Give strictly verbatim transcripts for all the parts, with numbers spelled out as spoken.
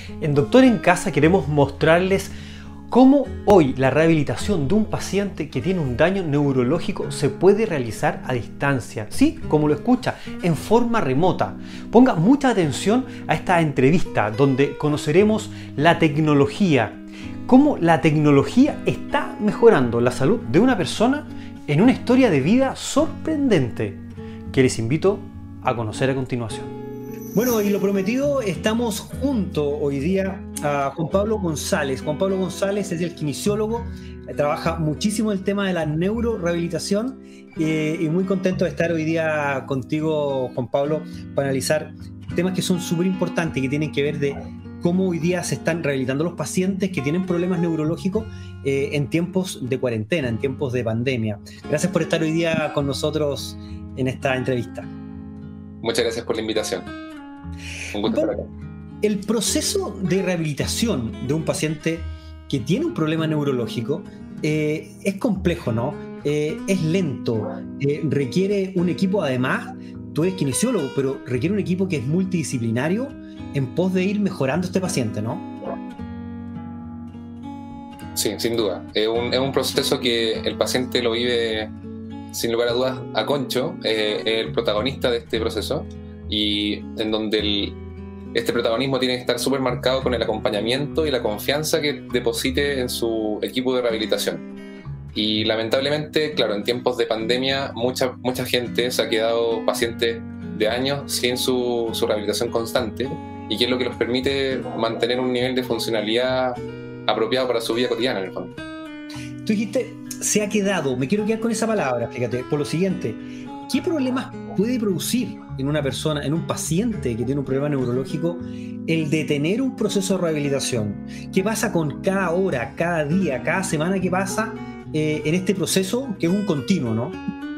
En Doctor en Casa queremos mostrarles cómo hoy la rehabilitación de un paciente que tiene un daño neurológico se puede realizar a distancia. Sí, como lo escucha, en forma remota. Ponga mucha atención a esta entrevista donde conoceremos la tecnología, cómo la tecnología está mejorando la salud de una persona en una historia de vida sorprendente que les invito a conocer a continuación. Bueno, y lo prometido, estamos junto hoy día a Juan Pablo González. Juan Pablo González es el kinesiólogo, trabaja muchísimo el tema de la neurorehabilitación eh, y muy contento de estar hoy día contigo, Juan Pablo, para analizar temas que son súper importantes y que tienen que ver de cómo hoy día se están rehabilitando los pacientes que tienen problemas neurológicos eh, en tiempos de cuarentena, en tiempos de pandemia. Gracias por estar hoy día con nosotros en esta entrevista. Muchas gracias por la invitación. Un gusto estar acá. El proceso de rehabilitación de un paciente que tiene un problema neurológico eh, es complejo, ¿no? Eh, es lento, eh, requiere un equipo, además, tú eres kinesiólogo, pero requiere un equipo que es multidisciplinario en pos de ir mejorando a este paciente, ¿no? Sí, sin duda. Es un, es un proceso que el paciente lo vive, sin lugar a dudas, a concho, eh, es el protagonista de este proceso, y en donde el, este protagonismo tiene que estar súper marcado con el acompañamiento y la confianza que deposite en su equipo de rehabilitación. Y lamentablemente, claro, en tiempos de pandemia, mucha, mucha gente se ha quedado pacientes de años sin su, su rehabilitación constante, y que es lo que los permite mantener un nivel de funcionalidad apropiado para su vida cotidiana, en el fondo. Tú dijiste, se ha quedado, me quiero quedar con esa palabra, fíjate, por lo siguiente. ¿Qué problemas puede producir en una persona, en un paciente que tiene un problema neurológico, el detener un proceso de rehabilitación? ¿Qué pasa con cada hora, cada día, cada semana que pasa eh, en este proceso que es un continuo, ¿no?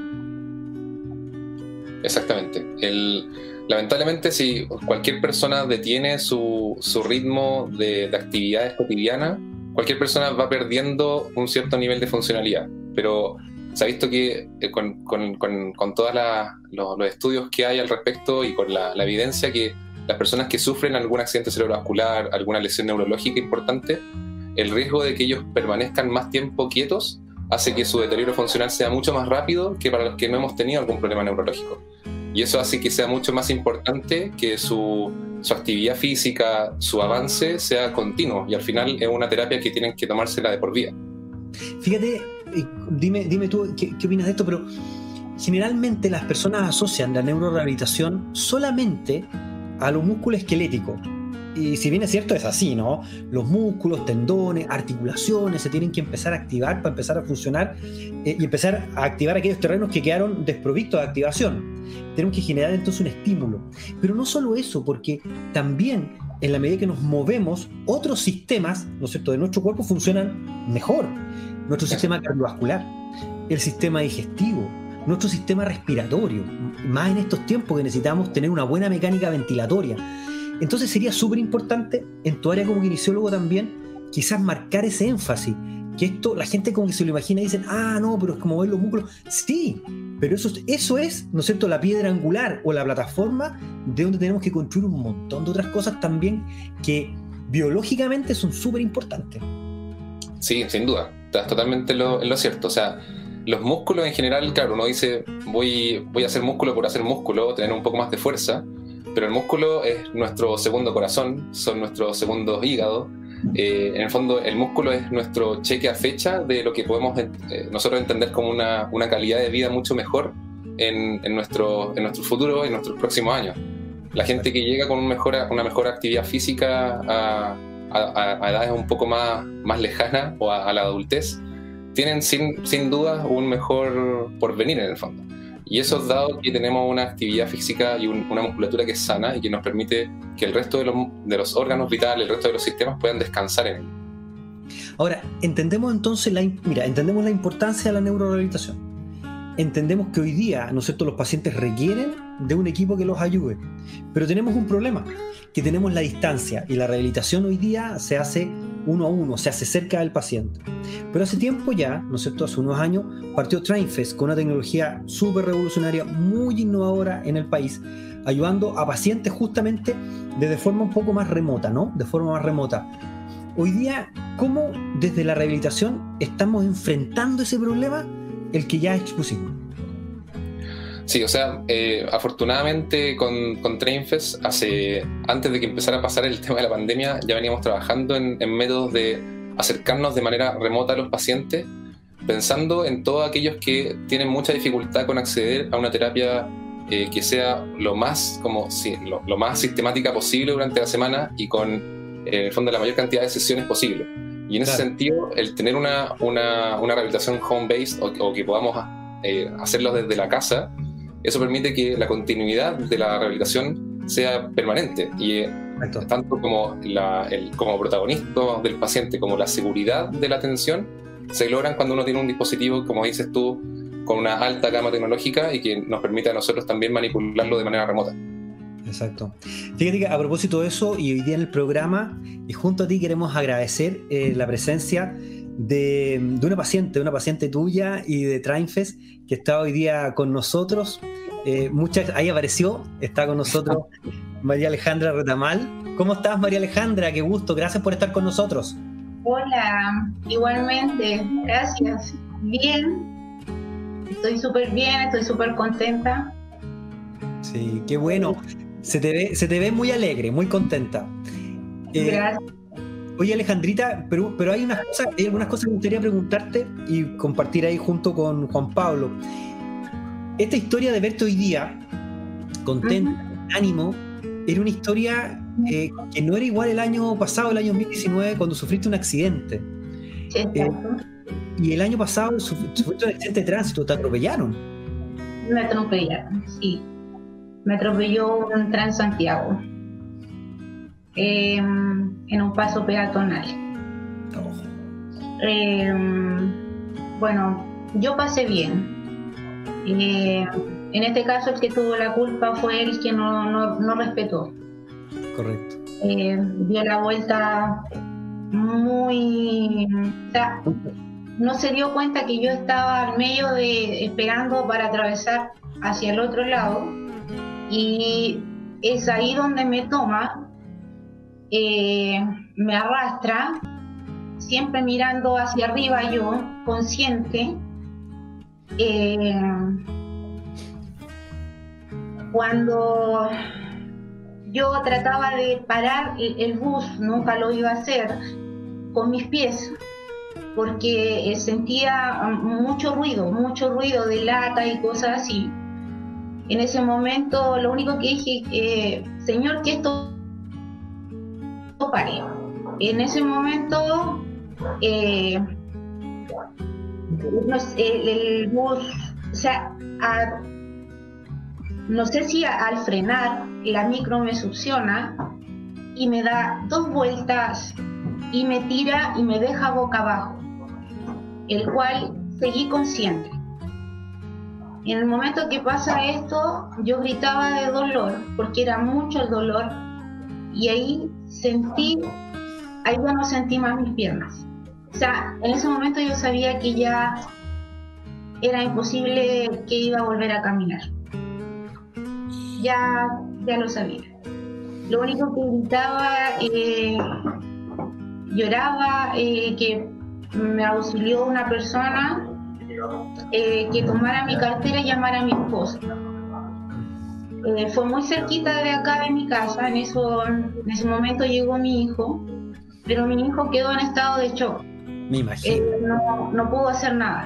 Exactamente. El, lamentablemente, si cualquier persona detiene su, su ritmo de, de actividades cotidianas, cualquier persona va perdiendo un cierto nivel de funcionalidad. Pero se ha visto que eh, con, con, con, con todos los, los estudios que hay al respecto y con la, la evidencia, que las personas que sufren algún accidente cerebrovascular, alguna lesión neurológica importante, el riesgo de que ellos permanezcan más tiempo quietos hace que su deterioro funcional sea mucho más rápido que para los que no hemos tenido algún problema neurológico. Y eso hace que sea mucho más importante que su, su actividad física, su avance sea continuo, y al final es una terapia que tienen que tomársela de por vida. Fíjate, dime, dime tú qué, qué opinas de esto, pero generalmente las personas asocian la neurorehabilitación solamente a lo músculo esquelético. Y si bien es cierto, es así, ¿no? Los músculos, tendones, articulaciones se tienen que empezar a activar para empezar a funcionar eh, y empezar a activar aquellos terrenos que quedaron desprovistos de activación. Tenemos que generar entonces un estímulo. Pero no solo eso, porque también en la medida que nos movemos, otros sistemas, ¿no es cierto?, de nuestro cuerpo funcionan mejor. Nuestro sistema cardiovascular, el sistema digestivo, nuestro sistema respiratorio, más en estos tiempos que necesitamos tener una buena mecánica ventilatoria. Entonces sería súper importante en tu área como kinesiólogo también quizás marcar ese énfasis, que esto la gente como que se lo imagina y dicen, ah, no, pero es como ver los músculos. Sí, pero eso, eso es, ¿no es cierto?, la piedra angular o la plataforma de donde tenemos que construir un montón de otras cosas también que biológicamente son súper importantes. Sí, sin duda, estás totalmente en lo, en lo cierto. O sea, los músculos en general, claro, uno dice, voy, voy a hacer músculo por hacer músculo, tener un poco más de fuerza, pero el músculo es nuestro segundo corazón, son nuestros segundos hígados. Eh, en el fondo, el músculo es nuestro cheque a fecha de lo que podemos eh, nosotros entender como una, una calidad de vida mucho mejor en, en, nuestro, en nuestro futuro, en nuestros próximos años. La gente que llega con un mejor, una mejor actividad física a, a, a edades un poco más, más lejanas o a, a la adultez, tienen sin, sin duda un mejor porvenir en el fondo. Y eso es dado que tenemos una actividad física y un, una musculatura que es sana y que nos permite que el resto de los, de los órganos vitales, el resto de los sistemas puedan descansar en él. Ahora, entendemos entonces la, mira, entendemos la importancia de la neurorehabilitación. Entendemos que hoy día, ¿no es cierto?, los pacientes requieren de un equipo que los ayude. Pero tenemos un problema, que tenemos la distancia, y la rehabilitación hoy día se hace uno a uno, o sea, se acerca del paciente. Pero hace tiempo ya, ¿no es cierto?, hace unos años, partió TrainFest con una tecnología súper revolucionaria, muy innovadora en el país, ayudando a pacientes justamente de forma un poco más remota, ¿no? De forma más remota. Hoy día, ¿cómo desde la rehabilitación estamos enfrentando ese problema, el que ya expusimos? Sí, o sea, eh, afortunadamente con, con TrainFest, hace, antes de que empezara a pasar el tema de la pandemia, ya veníamos trabajando en, en métodos de acercarnos de manera remota a los pacientes, pensando en todos aquellos que tienen mucha dificultad con acceder a una terapia eh, que sea lo más, como, sí, lo, lo más sistemática posible durante la semana y con, eh, en el fondo, la mayor cantidad de sesiones posible. Y en ese claro. sentido, el tener una, una, una rehabilitación home-based o, o que podamos eh, hacerlo desde la casa, eso permite que la continuidad de la rehabilitación sea permanente y Exacto. tanto como, la, el, como protagonista del paciente como la seguridad de la atención se logran cuando uno tiene un dispositivo, como dices tú, con una alta gama tecnológica y que nos permite a nosotros también manipularlo de manera remota. Exacto. Fíjate que a propósito de eso, y hoy día en el programa, y junto a ti queremos agradecer eh, la presencia de, de una paciente, de una paciente tuya y de TrainFest que está hoy día con nosotros. Eh, muchas, ahí apareció, está con nosotros María Alejandra Retamal. ¿Cómo estás, María Alejandra? Qué gusto, gracias por estar con nosotros. Hola, igualmente, gracias. Bien, estoy súper bien, estoy súper contenta. Sí, qué bueno. Se te ve, se te ve muy alegre, muy contenta. Eh, gracias. Oye, Alejandrita, pero, pero hay, unas cosas, hay algunas cosas que me gustaría preguntarte y compartir ahí junto con Juan Pablo. Esta historia de verte hoy día, contenta, uh-huh. ánimo, era una historia eh, que no era igual el año pasado, el año dos mil diecinueve, cuando sufriste un accidente. Sí, eh, y el año pasado sufriste un accidente de tránsito, te atropellaron. Me atropellaron, sí. Me atropelló un Transantiago. Eh, en un paso peatonal. Oh. Eh, bueno, yo pasé bien. Eh, en este caso el que tuvo la culpa fue el que no, no, no respetó. Correcto. Eh, dio la vuelta muy... O sea, no se dio cuenta que yo estaba al medio de esperando para atravesar hacia el otro lado y es ahí donde me toma. Eh, me arrastra, siempre mirando hacia arriba yo, consciente. Eh, cuando yo trataba de parar el, el bus, nunca lo iba a hacer con mis pies, porque sentía mucho ruido, mucho ruido de lata y cosas así. En ese momento lo único que dije, eh, Señor, que esto pare. En ese momento eh, el, el bus, o sea, a, no sé si a, al frenar la micro me succiona y me da dos vueltas y me tira y me deja boca abajo, el cual seguí consciente. En el momento que pasa esto, yo gritaba de dolor porque era mucho el dolor y ahí sentí, ahí ya no sentí más mis piernas. O sea, en ese momento yo sabía que ya era imposible que iba a volver a caminar. Ya, ya lo sabía. Lo único que gritaba, eh, lloraba, eh, que me auxilió una persona, eh, que tomara mi cartera y llamara a mi esposo. Eh, fue muy cerquita de acá de mi casa, en, eso, en ese momento llegó mi hijo, pero mi hijo quedó en estado de shock. Me imagino. Eh, no, no pudo hacer nada.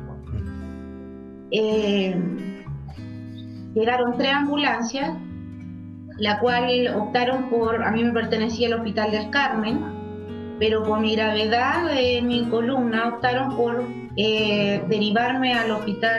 Eh, llegaron tres ambulancias, la cual optaron por, a mí me pertenecía al Hospital del Carmen, pero por mi gravedad de mi columna optaron por eh, derivarme al hospital,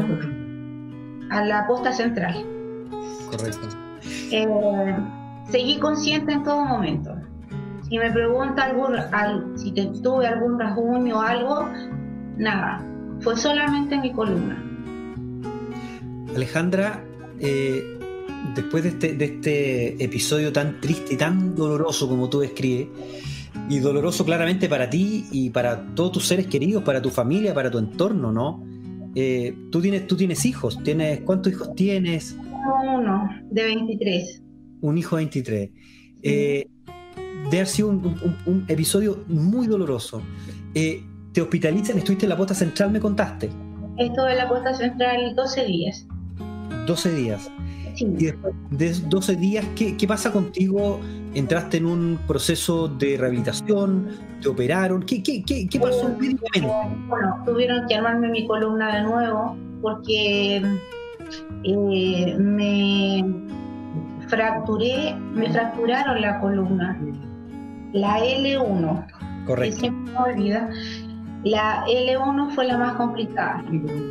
a la posta central. Correcto. Eh, seguí consciente en todo momento. Si me pregunta algún, al, si te, tuve algún rasguño o algo, nada, fue solamente mi columna. Alejandra, eh, después de este, de este episodio tan triste y tan doloroso como tú describes, y doloroso claramente para ti y para todos tus seres queridos, para tu familia, para tu entorno, ¿no? Eh, tú tienes, tú tienes hijos, tienes, ¿cuántos hijos tienes? Uno, de veintitrés. Un hijo de veintitrés. Eh, de haber sido un, un, un episodio muy doloroso. Eh, te hospitalizan, estuviste en la posta central, me contaste. Estuve en la posta central doce días. doce días. Sí. Y después de doce días, ¿qué, qué pasa contigo? ¿Entraste en un proceso de rehabilitación? ¿Te operaron? ¿Qué, qué, qué, qué pasó Eh, médicamente? Bueno, tuvieron que armarme mi columna de nuevo porque eh, me fracturé, me fracturaron la columna, la L uno. Correcto. Que siempre me olvida. La L uno fue la más complicada.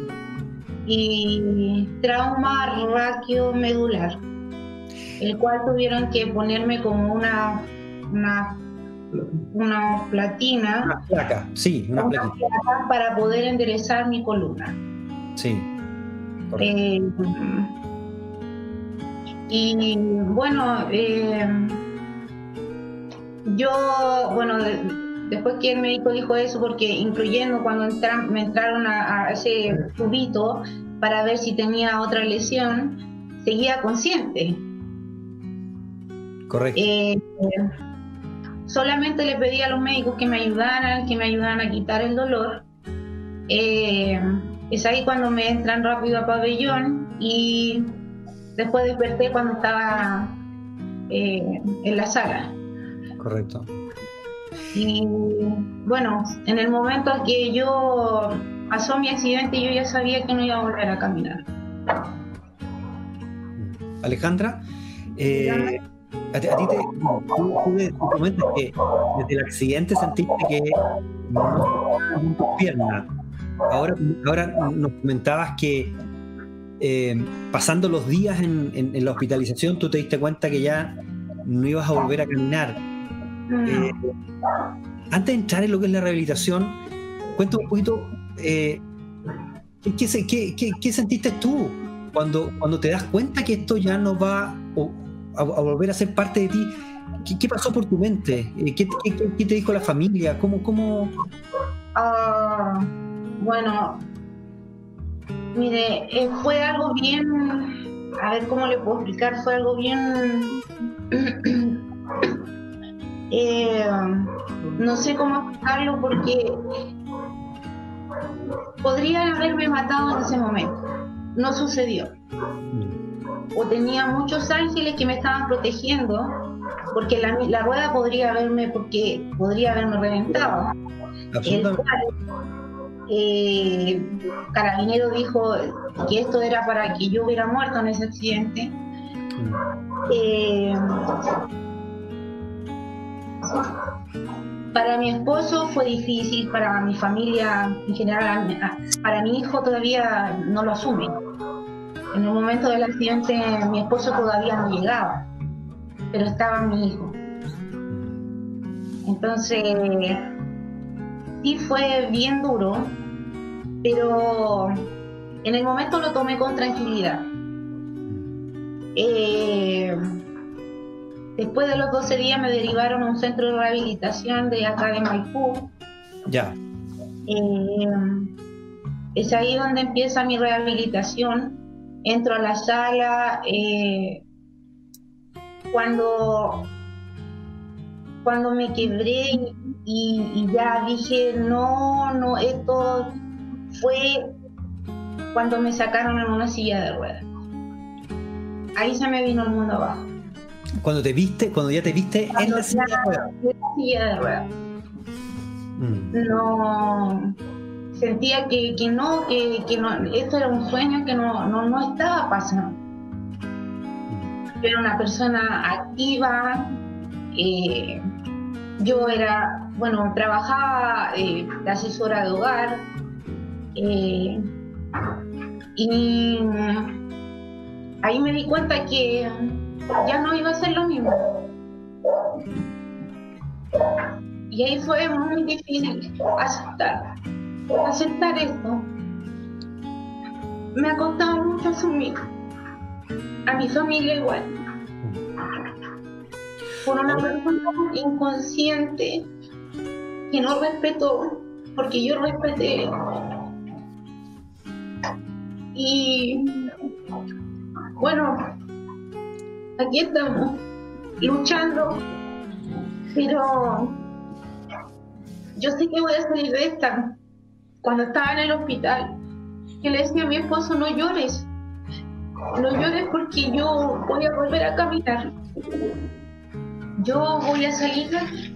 Y trauma raquiomedular, el cual tuvieron que ponerme como una una, una platina, Una placa, sí, una, una placa. placa para poder enderezar mi columna. Sí. Eh, y bueno, eh, yo, bueno, de, después que el médico dijo eso, porque incluyendo cuando entran, me entraron a, a ese tubito para ver si tenía otra lesión, seguía consciente. Correcto. Eh, solamente le pedí a los médicos que me ayudaran, que me ayudaran a quitar el dolor. Eh, es ahí cuando me entran rápido a pabellón y después desperté cuando estaba eh, en la sala. Correcto. Y bueno, en el momento que yo pasó mi accidente, yo ya sabía que no iba a volver a caminar. Alejandra, eh, a, ti, a ti te, tú, tú, tú comentas que desde el accidente sentiste que no en tus piernas. Ahora, ahora nos comentabas que eh, pasando los días en, en, en la hospitalización, tú te diste cuenta que ya no ibas a volver a caminar. Eh, antes de entrar en lo que es la rehabilitación, cuéntame un poquito eh, ¿qué, qué, qué, qué, qué sentiste tú cuando, cuando te das cuenta que esto ya no va a, a, a volver a ser parte de ti. ¿Qué, qué pasó por tu mente? ¿Qué, qué, qué te dijo la familia? ¿Cómo, cómo... Uh, bueno, mire, eh, fue algo bien, a ver cómo le puedo explicar, fue algo bien, eh, no sé cómo explicarlo porque podrían haberme matado en ese momento, no sucedió. O tenía muchos ángeles que me estaban protegiendo, porque la, la rueda podría haberme, porque podría haberme reventado. El cual, eh, Carabinero dijo que esto era para que yo hubiera muerto en ese accidente. Eh, para mi esposo fue difícil, para mi familia en general, para mi hijo todavía no lo asume. En el momento del accidente mi esposo todavía no llegaba, pero estaba mi hijo. Entonces sí fue bien duro, pero en el momento lo tomé con tranquilidad. Eh, después de los doce días me derivaron a un centro de rehabilitación de acá de Maipú. Ya. Eh, es ahí donde empieza mi rehabilitación. Entro a la sala, eh, cuando, cuando me quebré y, y ya dije, no, no, esto fue cuando me sacaron en una silla de ruedas. Ahí se me vino el mundo abajo. Cuando te viste, cuando ya te viste en la silla de ruedas. En la silla de ruedas. Mm. No... Sentía que, que no, que, que no, esto era un sueño que no, no, no estaba pasando. Yo era una persona activa, eh, yo era, bueno, trabajaba eh, de asesora de hogar, eh, y ahí me di cuenta que ya no iba a ser lo mismo. Y ahí fue muy difícil aceptar. aceptar esto. Me ha costado mucho asumir, a mi familia igual, por una persona inconsciente que no respetó, porque yo respeté. Y bueno, aquí estamos, luchando, pero yo sé que voy a salir de esta. Cuando estaba en el hospital, que le decía a mi esposo, no llores, no llores porque yo voy a volver a caminar, yo voy a salir de aquí.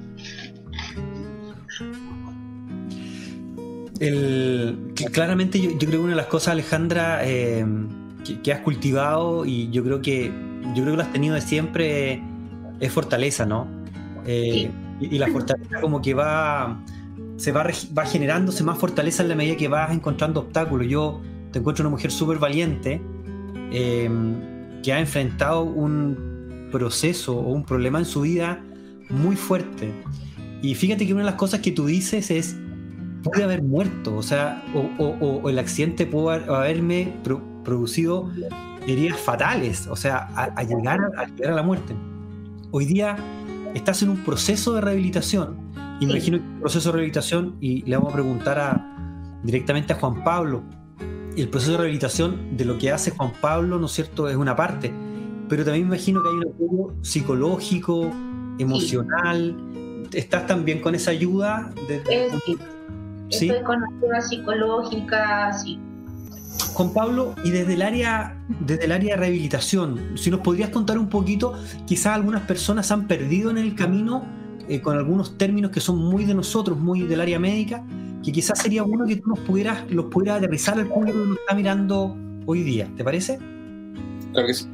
El, claramente yo, yo creo que una de las cosas, Alejandra, eh, que, que has cultivado, y yo creo que yo creo que lo has tenido de siempre, es fortaleza, ¿no? Eh, sí. y, y la fortaleza como que va se va, va generándose más fortaleza en la medida que vas encontrando obstáculos. Yo te encuentro una mujer súper valiente, eh, que ha enfrentado un proceso o un problema en su vida muy fuerte. Y fíjate que una de las cosas que tú dices es: pude haber muerto, o sea, o, o, o el accidente pudo haberme pro, producido heridas fatales, o sea, a, a, llegar, a llegar a la muerte. Hoy día estás en un proceso de rehabilitación, y me imagino que el proceso de rehabilitación, y le vamos a preguntar a, directamente a Juan Pablo, el proceso de rehabilitación de lo que hace Juan Pablo, ¿no es cierto?, es una parte, pero también me imagino que hay un apoyo psicológico, emocional. Sí. ¿Estás también con esa ayuda? De, de... Es, sí. ¿Sí? Estoy con ayuda psicológica, sí. Juan Pablo, y desde el área desde el área de rehabilitación, si nos podrías contar un poquito, quizás algunas personas han perdido en el camino eh, con algunos términos que son muy de nosotros, muy del área médica, que quizás sería bueno que tú nos pudieras, los pudieras aterrizar al público que nos está mirando hoy día, ¿te parece? Claro que sí.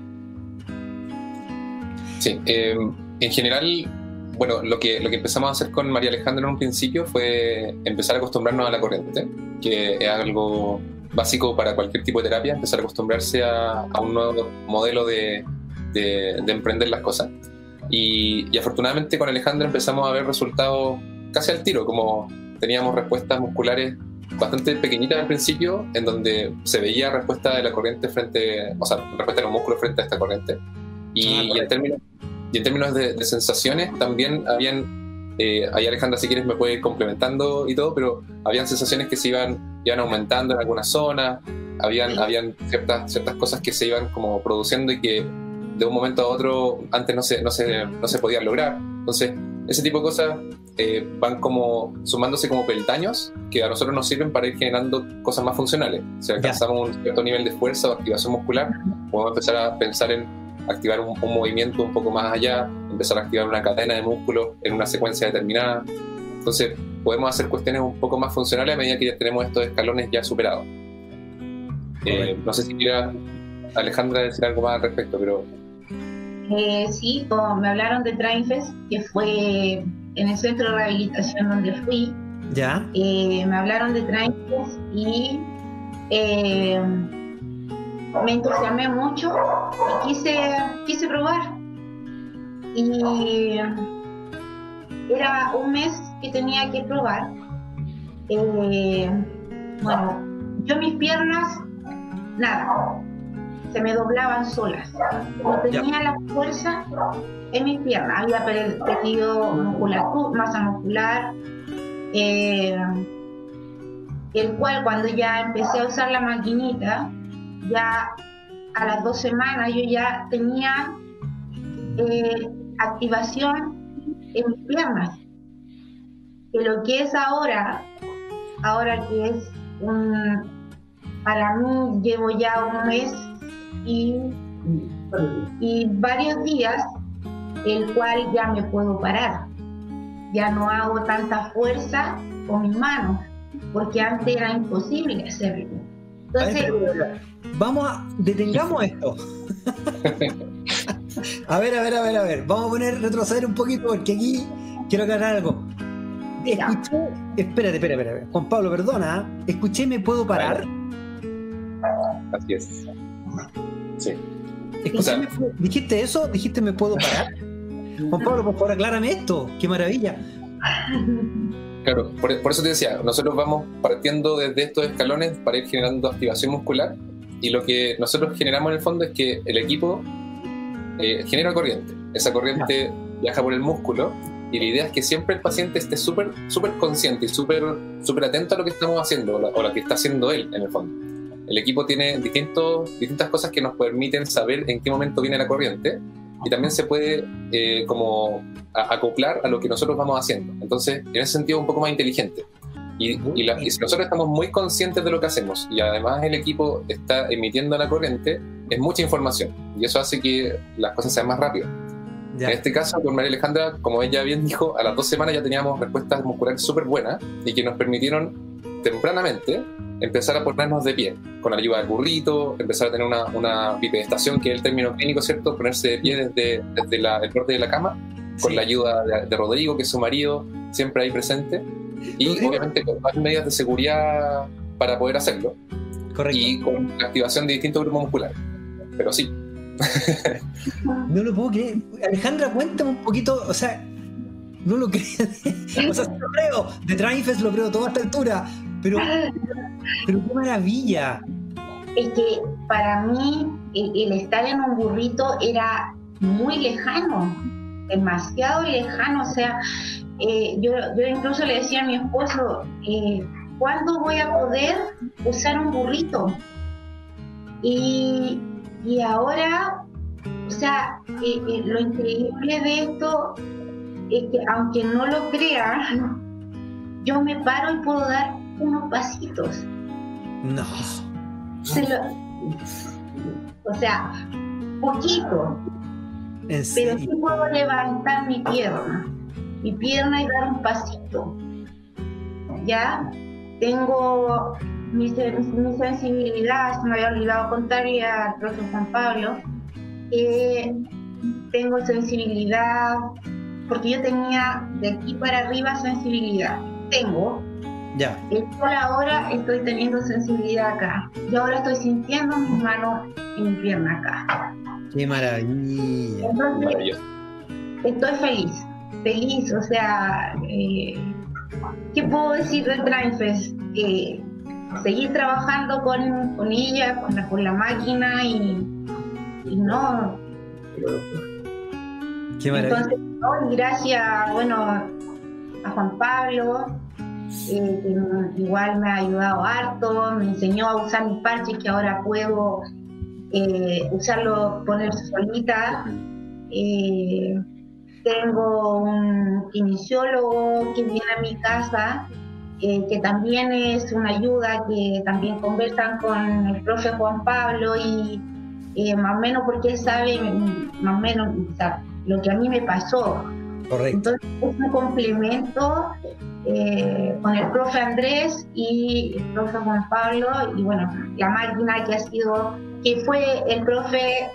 Sí, eh, en general, bueno, lo que, lo que empezamos a hacer con María Alejandra en un principio fue empezar a acostumbrarnos a la corriente, que es algo básico para cualquier tipo de terapia, empezar a acostumbrarse a, a un nuevo modelo de, de, de emprender las cosas. Y, y afortunadamente con Alejandra empezamos a ver resultados casi al tiro, como teníamos respuestas musculares bastante pequeñitas al principio, en donde se veía respuesta de la corriente frente, o sea, respuesta de los músculos frente a esta corriente. Y, ah, y, en, términos, y en términos de, de sensaciones también habían, eh, ahí Alejandra si quieres me puede ir complementando y todo, pero habían sensaciones que se iban, iban aumentando en algunas zonas, habían, habían ciertas, ciertas cosas que se iban como produciendo y que de un momento a otro antes no se, no se, no se podían lograr. Entonces ese tipo de cosas eh, van como sumándose como peldaños que a nosotros nos sirven para ir generando cosas más funcionales. Si alcanzamos un cierto nivel de fuerza o activación muscular, podemos empezar a pensar en activar un, un movimiento un poco más allá, empezar a activar una cadena de músculos en una secuencia determinada. Entonces podemos hacer cuestiones un poco más funcionales a medida que ya tenemos estos escalones ya superados. Eh, no sé si quiera Alejandra decir algo más al respecto, pero... Eh, sí, como me hablaron de Trainfest, que fue en el centro de rehabilitación donde fui. Ya. Eh, me hablaron de Trainfest y eh, me entusiasmé mucho y quise, quise probar. Y era un mes que tenía que probar. Eh, bueno, yo mis piernas, nada, se me doblaban solas. No tenía la fuerza en mis piernas. Había perdido musculatura, masa muscular, eh, el cual cuando ya empecé a usar la maquinita, ya a las dos semanas yo ya tenía eh, activación en mis piernas. Que lo que es ahora, ahora que es un, para mí llevo ya un mes y, y varios días, el cual ya me puedo parar. Ya no hago tanta fuerza con mis manos, porque antes era imposible hacerlo. Entonces, vamos a, detengamos esto. A ver, a ver, a ver, a ver. Vamos a poner, retroceder un poquito, porque aquí quiero aclarar algo. Escuché, espérate, espérate, espérate. Juan Pablo, perdona. Escuché, ¿me puedo parar? Así es. Sí. Escuché, o sea, me, ¿dijiste eso? ¿Dijiste me puedo parar? Juan Pablo, por favor, aclárame esto. ¡Qué maravilla! Claro, por, por eso te decía, nosotros vamos partiendo desde estos escalones para ir generando activación muscular, y lo que nosotros generamos en el fondo es que el equipo eh, genera corriente. Esa corriente viaja por el músculo, y la idea es que siempre el paciente esté súper súper consciente y súper súper atento a lo que estamos haciendo o, la, o lo que está haciendo él en el fondo. El equipo tiene distintos, distintas cosas que nos permiten saber en qué momento viene la corriente, y también se puede eh, como a, acoplar a lo que nosotros vamos haciendo. Entonces, en ese sentido, un poco más inteligente. Y, y, la, y si nosotros estamos muy conscientes de lo que hacemos y además el equipo está emitiendo la corriente, es mucha información, y eso hace que las cosas sean más rápidas. Ya. En este caso, con María Alejandra, como ella bien dijo, a las dos semanas ya teníamos respuestas musculares súper buenas y que nos permitieron tempranamente empezar a ponernos de pie, con la ayuda del burrito, empezar a tener una, una bipedestación, que es el término clínico, ¿cierto? Ponerse de pie desde, desde la, el borde de la cama, con sí. la ayuda de, de Rodrigo, que es su marido, siempre ahí presente, y Rodrigo. Obviamente con más medidas de seguridad para poder hacerlo. Correcto. Y con la activación de distintos grupos musculares. Pero sí. No lo puedo creer. Alejandra, cuéntame un poquito, o sea, no lo creo. O sea, lo creo. De Trainfest lo creo todo a esta altura. Pero, pero qué maravilla. Es que para mí el, el estar en un burrito era muy lejano, demasiado lejano. O sea, eh, yo, yo incluso le decía a mi esposo, eh, ¿cuándo voy a poder usar un burrito? Y, y ahora, o sea, eh, eh, lo increíble de esto es que aunque no lo crea, yo me paro y puedo dar unos pasitos. No. Se lo, o sea, poquito. ¿En serio? Pero sí puedo levantar mi pierna, mi pierna y dar un pasito. ¿Ya? Tengo mi, mi sensibilidad, se me había olvidado contarle al profesor Juan Pablo, eh, tengo sensibilidad, porque yo tenía de aquí para arriba sensibilidad. Tengo. Ya. Y ahora estoy teniendo sensibilidad acá. Y ahora estoy sintiendo mis manos y mi pierna acá. ¡Qué maravilla! Entonces, estoy feliz. Feliz, o sea, eh, ¿qué puedo decir del Trainfest? Eh, seguir trabajando con, con ella, con la, con la máquina y, y no. ¡Qué maravilla! Entonces, no, y gracias, bueno, a Juan Pablo, eh, que igual me ha ayudado harto, me enseñó a usar mis parches que ahora puedo eh, usarlo, poner solita. Eh, tengo un kinesiólogo que viene a mi casa, eh, que también es una ayuda, que también conversan con el profe Juan Pablo y eh, más o menos porque él sabe más o menos, o sea, lo que a mí me pasó. Correcto. Entonces es un complemento eh, con el profe Andrés y el profe Juan Pablo, y bueno, la máquina que ha sido, que fue el profe,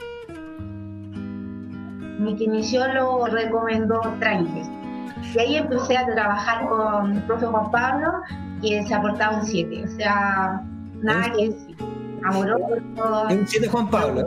mi kinesiólogo recomendó Trainfest. Y ahí empecé a trabajar con el profe Juan Pablo, que se ha portado un siete, o sea, nada que decir. Amoroso. Un siete Juan Pablo.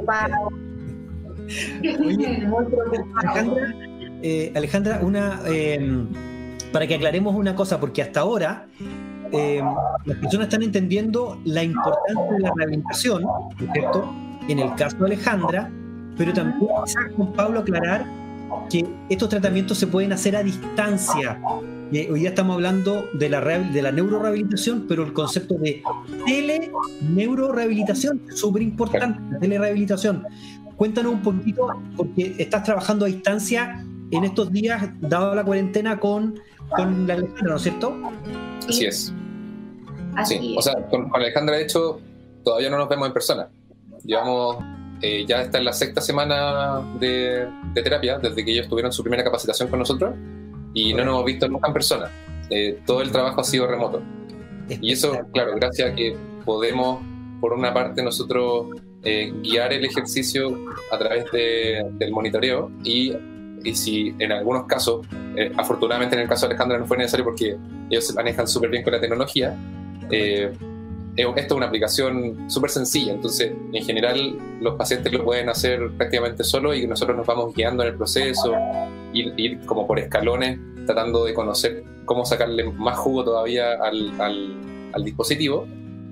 Oye, Alejandra, eh, Alejandra, una, eh, para que aclaremos una cosa, porque hasta ahora eh, las personas están entendiendo la importancia de la rehabilitación, ¿no es cierto? En el caso de Alejandra, pero también quizás con Pablo aclarar que estos tratamientos se pueden hacer a distancia. Eh, hoy día estamos hablando de la, de la neurorehabilitación, pero el concepto de teleneurorehabilitación es súper importante, la telerehabilitación. Cuéntanos un poquito, porque estás trabajando a distancia en estos días, dado la cuarentena, con, con la Alejandra, ¿no es cierto? Así es. Así sí, es. O sea, con, con Alejandra, de hecho, todavía no nos vemos en persona. Llevamos, eh, ya está en la sexta semana de, de terapia, desde que ellos tuvieron su primera capacitación con nosotros, y no nos hemos visto nunca en persona. Eh, todo el trabajo ha sido remoto. Y eso, claro, gracias a que podemos, por una parte, nosotros eh, guiar el ejercicio a través de, del monitoreo, y, y si en algunos casos, eh, afortunadamente en el caso de Alejandra no fue necesario porque ellos se manejan súper bien con la tecnología, eh, esto es una aplicación súper sencilla, entonces en general los pacientes lo pueden hacer prácticamente solos y nosotros nos vamos guiando en el proceso, ir, ir como por escalones, tratando de conocer cómo sacarle más jugo todavía al, al, al dispositivo,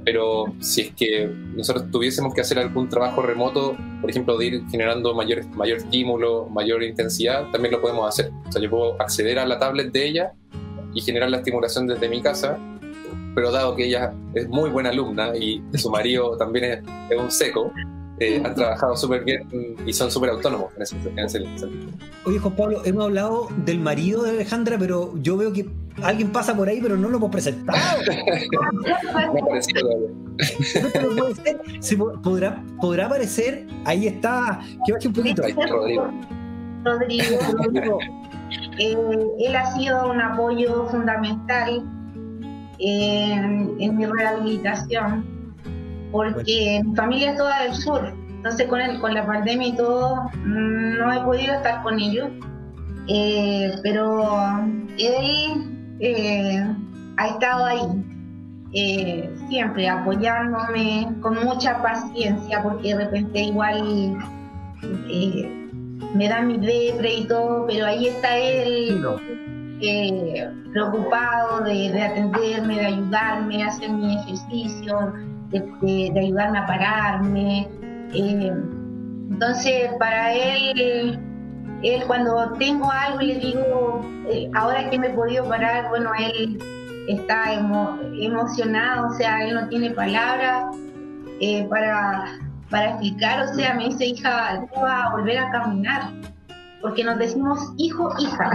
pero si es que nosotros tuviésemos que hacer algún trabajo remoto, por ejemplo, de ir generando mayor, mayor estímulo, mayor intensidad, también lo podemos hacer. O sea, yo puedo acceder a la tablet de ella y generar la estimulación desde mi casa, pero dado que ella es muy buena alumna y su marido también es, es un seco, eh, han trabajado súper bien y son súper autónomos en ese, en ese sentido. Oye, Juan Pablo, hemos hablado del marido de Alejandra, pero yo veo que alguien pasa por ahí, pero no lo hemos presentado. Me ha parecido no puede ser. ¿Se podrá, podrá aparecer? Ahí está. Que baje un poquito. Ahí está Rodrigo. Rodrigo. Rodrigo. Eh, él ha sido un apoyo fundamental en, en mi rehabilitación, porque bueno, mi familia es toda del sur, entonces con, el, con la pandemia y todo no he podido estar con ellos, eh, pero él eh, ha estado ahí, eh, siempre apoyándome con mucha paciencia, porque de repente igual eh, me da mi depre y todo, pero ahí está él eh, preocupado de, de atenderme, de ayudarme a hacer mi ejercicio, de, de, de ayudarme a pararme. Eh, entonces para él, él cuando tengo algo y le digo, eh, ahora que me he podido parar, bueno, él está emo, emocionado, o sea, él no tiene palabras eh, para... para explicar, o sea, me dice, hija, tú vas a volver a caminar, porque nos decimos hijo, hija.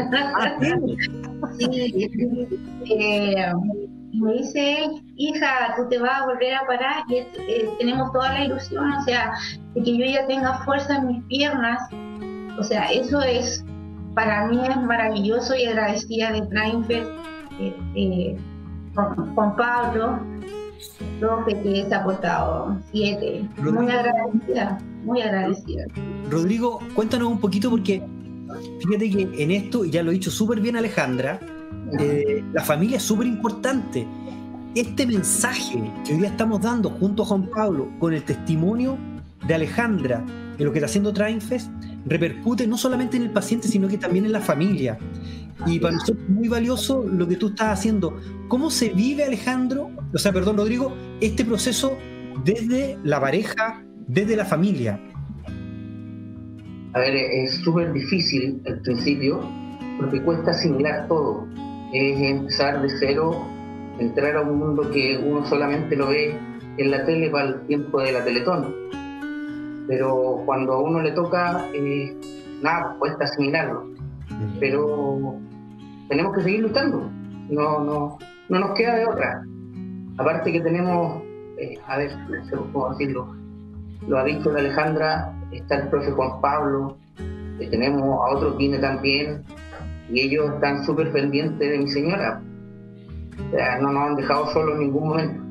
Sí, eh, y me dice, hija, tú te vas a volver a parar, y eh, tenemos toda la ilusión, o sea, de que yo ya tenga fuerza en mis piernas, o sea, eso es, para mí es maravilloso, y agradecida de Trainfest, eh, eh, con, con Pablo, profe que se ha aportado siete. Muy agradecida, muy agradecida. Rodrigo, cuéntanos un poquito, porque fíjate que en esto, y ya lo ha dicho súper bien Alejandra, eh, la familia es súper importante. Este mensaje que hoy día estamos dando junto a Juan Pablo, con el testimonio de Alejandra, de lo que está haciendo Trainfest, repercute no solamente en el paciente, sino que también en la familia. Y para nosotros es muy valioso lo que tú estás haciendo. ¿Cómo se vive, Alejandro, o sea, perdón, Rodrigo, este proceso desde la pareja, desde la familia? A ver, es súper difícil al principio, porque cuesta asimilar todo. Es empezar de cero, entrar a un mundo que uno solamente lo ve en la tele para el tiempo de la Teletón. Pero cuando a uno le toca, eh, nada, cuesta asimilarlo. Pero tenemos que seguir luchando, no, no, no nos queda de otra. Aparte que tenemos, eh, a ver, ¿cómo decirlo? Lo ha dicho la Alejandra, está el profe Juan Pablo, eh, tenemos a otros Guine también, y ellos están súper pendientes de mi señora. O sea, no nos han dejado solos en ningún momento.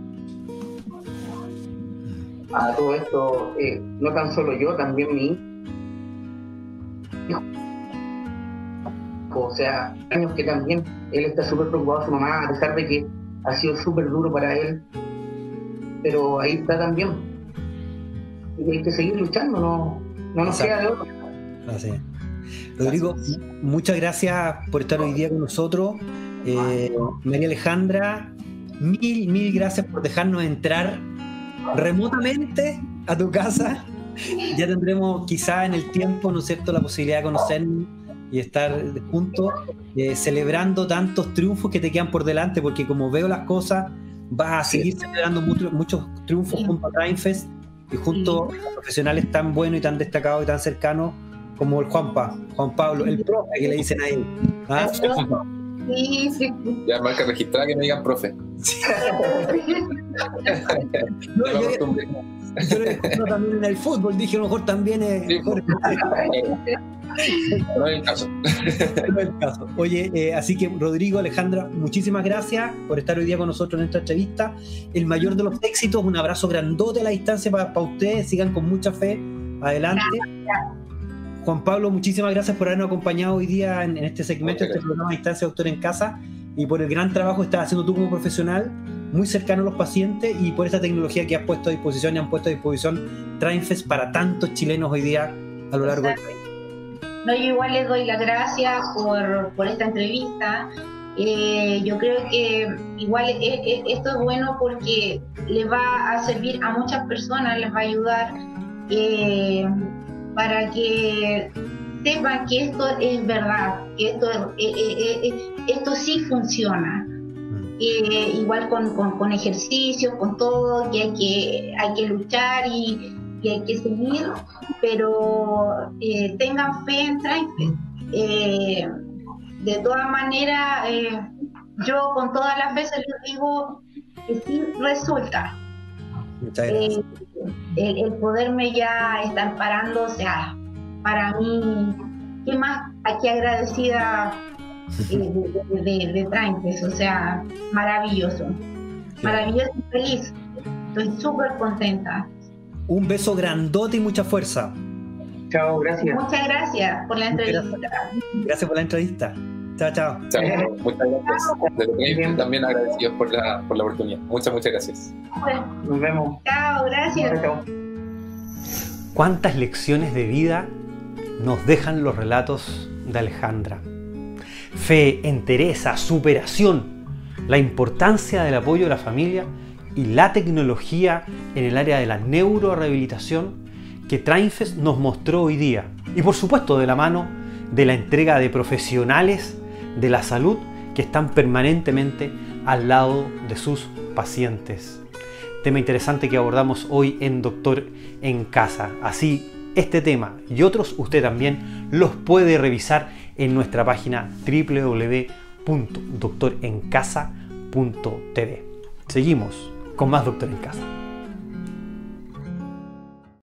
A todo esto, eh, no tan solo yo, también mi hijo. O sea, años que también él está súper preocupado de su mamá, a pesar de que ha sido súper duro para él, pero ahí está también. Y hay que seguir luchando, no, no nos queda de otra. Así es. Rodrigo, gracias. Muchas gracias por estar hoy día con nosotros. Eh, María Alejandra, mil, mil gracias por dejarnos entrar remotamente a tu casa. Ya tendremos quizá en el tiempo, ¿no es cierto?, la posibilidad de conocernos y estar juntos, eh, celebrando tantos triunfos que te quedan por delante, porque como veo las cosas, vas a seguir celebrando mucho, muchos triunfos junto a Trainfest y junto a profesionales tan buenos y tan destacados y tan cercanos como el Juanpa, Juan Pablo, el profe que le dicen a él. ¿Ah? Sí, sí. Ya marca registrada que me digan profe. Sí. No, yo, yo lo escucho también en el fútbol, dije a lo mejor también es... Sí, mejor. No es el caso. No es el caso. Oye, eh, así que Rodrigo, Alejandra, muchísimas gracias por estar hoy día con nosotros en esta entrevista. El mayor de los éxitos, un abrazo grandote a la distancia para, para ustedes, sigan con mucha fe, adelante. Gracias. Juan Pablo, muchísimas gracias por habernos acompañado hoy día en, en este segmento, este programa Distancia Doctor en Casa, y por el gran trabajo que estás haciendo tú como profesional, muy cercano a los pacientes, y por esta tecnología que has puesto a disposición y han puesto a disposición Trainfest para tantos chilenos hoy día a lo largo del país. No, yo igual les doy las gracias por, por esta entrevista. Eh, yo creo que igual eh, eh, esto es bueno porque le va a servir a muchas personas, les va a ayudar eh, para que sepan que esto es verdad, que esto, eh, eh, eh, esto sí funciona. Eh, igual con, con, con ejercicio, con todo, que hay que, hay que luchar y, y hay que seguir, pero eh, tengan fe en TrineFed. Eh, de todas maneras, eh, yo con todas las veces les digo que sí resulta. Muchas gracias. Eh, el, el poderme ya estar parando, o sea, para mí, ¿qué más aquí agradecida eh, de, de, de, de TrineFed? O sea, maravilloso, maravilloso y feliz. Estoy súper contenta. Un beso grandote y mucha fuerza. Chao, gracias. Muchas gracias por la entrevista. Gracias por la entrevista. Chao, chao. Chao. Muchas gracias. Desde TrineFed también agradecidos por la, por la oportunidad. Muchas, muchas gracias. Bueno, nos vemos. Chao, gracias. Chao. ¿Cuántas lecciones de vida nos dejan los relatos de Alejandra? Fe, entereza, superación, la importancia del apoyo de la familia y la tecnología en el área de la neurorehabilitación que TrineFed nos mostró hoy día. Y por supuesto de la mano de la entrega de profesionales de la salud que están permanentemente al lado de sus pacientes. Tema interesante que abordamos hoy en Doctor en Casa. Así, este tema y otros usted también los puede revisar en nuestra página doble u doble u doble u punto doctor en casa punto t v. Seguimos con más Doctor en Casa.